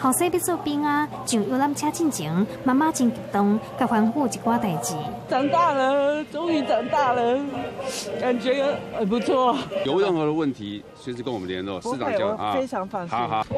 后生要做兵啊，上游览车进前，妈妈真激动，甲吩咐一寡代志。 长大了，终于长大了，感觉很不错。 有任何的问题，随时跟我们联络，市长就非常放心。 好。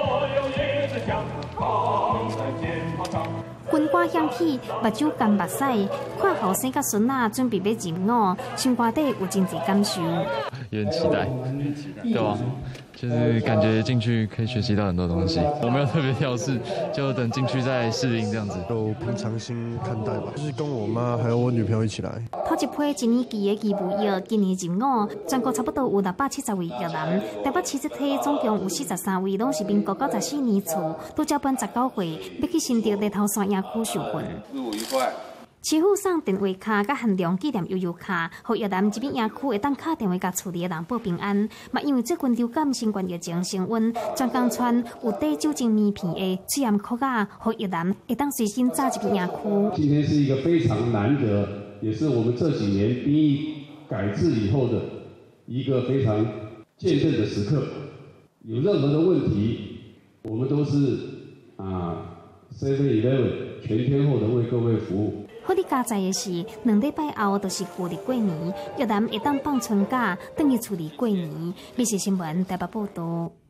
军歌响起，目睭干目屎，看后生甲孙仔准备要入伍，心肝底有真侪感受。 也很期待，对吧？就是感觉进去可以学习到很多东西。我没有特别挑试，就等进去再适应这样子。 都平常心看待吧，就是跟我妈还有我女朋友一起来。 头一批1年级的义务役今年入伍，全国差不多有670位役男，台北市这体总共有43位，拢是民国94年厝，拄才满19岁，要去新竹日头山营区受训。 入伍愉快。 市府送电话卡甲限量纪念悠悠卡，互役男这边营区会当打电话甲厝里的人报平安。嘛，因为最近流感新冠疫情升温，专工村有带酒精棉片的试验壳啊，互役男会当随身炸这边营区。 今天是一个非常难得，也是我们这几年兵役改制以后的一个非常见证的时刻。有任何的问题，我们都是7-11全天候的为各位服务。 好你加在的是，2礼拜后就是旧历过年，役男会当放春假，等于厝里过年。密视新闻台北报道。